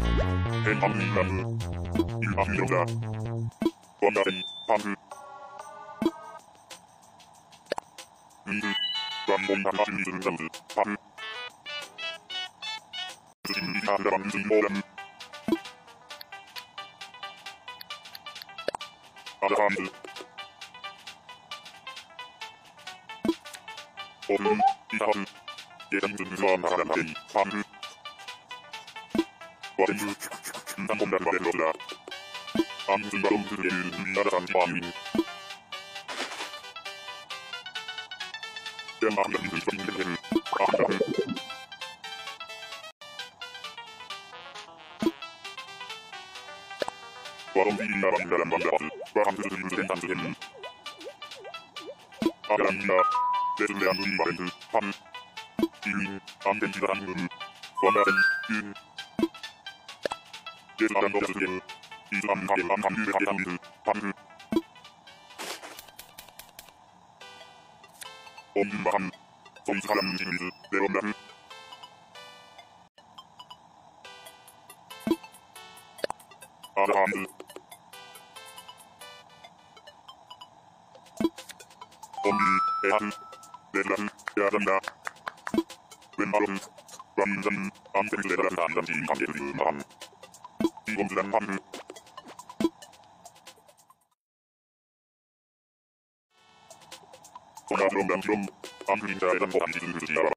행방이라무 일방이로다 원가된 방그 은그 관공방가진 이들은자우드 방그 스진리하드라방 스모람 아자함드 오른 이하드 예정준수와 나가란하이 방그 와den주 상공단과대로라 암승바롬 그의 위아라산 과민 연마함단 그이성인들을 아함다를 와롬비리나방이라란 방자바드 와함스스인드 행산스는 아베란이나 내술레안 누이바렌드 함 이윈 암덴지다한 음 원가된 ün 예술한 노래스게 이슬람 가게 암감유의 가게상미드 밤그 옴유마함 송수하람 징미드 내엄라흐 아라함드 옴유 에하흐 내르라흐 야잔다 웬마로흐 완전 암센스레라는 안전지 관계의 음함 이공주단 함그 소나드롬 명시롬 암그림자에단 보함지든 그지야라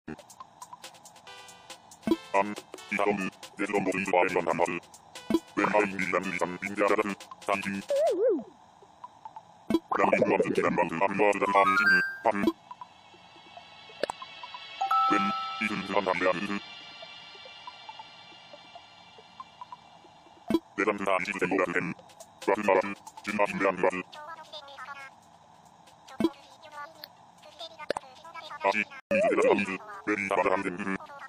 암 이사롬 예스롬 모임즈와의 전함하드 웬마인 밀란리산 빈자라드 산진 람빈주암슨 기단방드 암와드단 암징 함 웬 이순수한 담배안드 내담스나 안지드 셈모라드햄 와드마와드 준마빈배안드와드 아시 이즈데다 함드 웬 다바람든